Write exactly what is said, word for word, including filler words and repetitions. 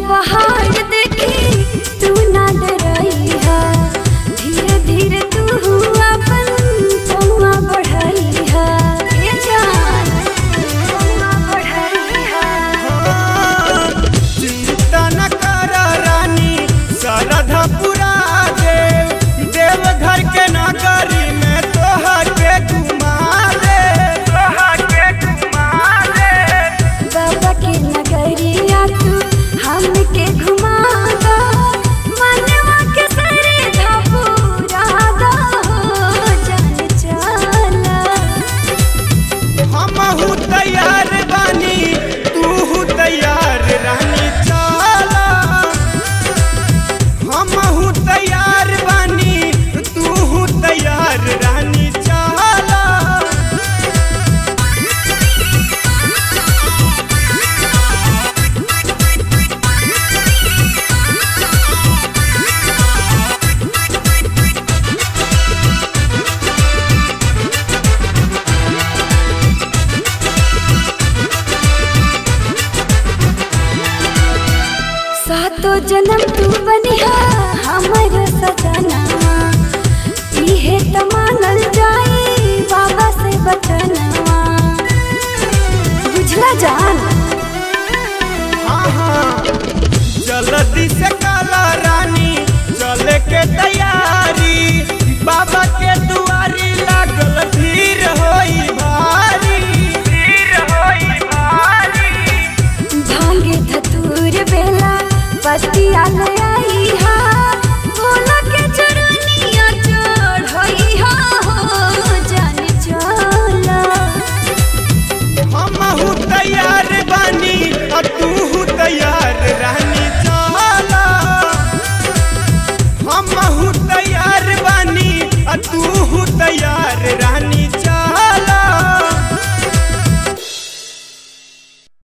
पहाड़ देखी तू ना डराई है, धीरे धीरे तू अपन पौआ बढ़ाई है, ये जान पौआ बढ़ाई है। चिंता न कर रानी सरधा पुरा दे, देवघर के नगरी में तोहर के घुमा दे, तोहर के घुमा दे। बाबा के नगरिया तू हमके घुमा दो, मनवा के सरधा पूरा दो, जान चला। हमहू तैयार बानी तू तैयार रानी चला, हमहू तैयार बानी तू तैयार रानी चला। सातो जन्म तू बनिहा हमर सजना, इहे त मांगल जाई बाबा से बचनवा, बुझला जान। हाँ हाँ जल्दी से काला रानी चले के तैयारी, बाबा के दुआरी लागल भीड़ होई भारी, भीड़ होई भारी। भांगे धतूर बेला पतिया ले आई हा,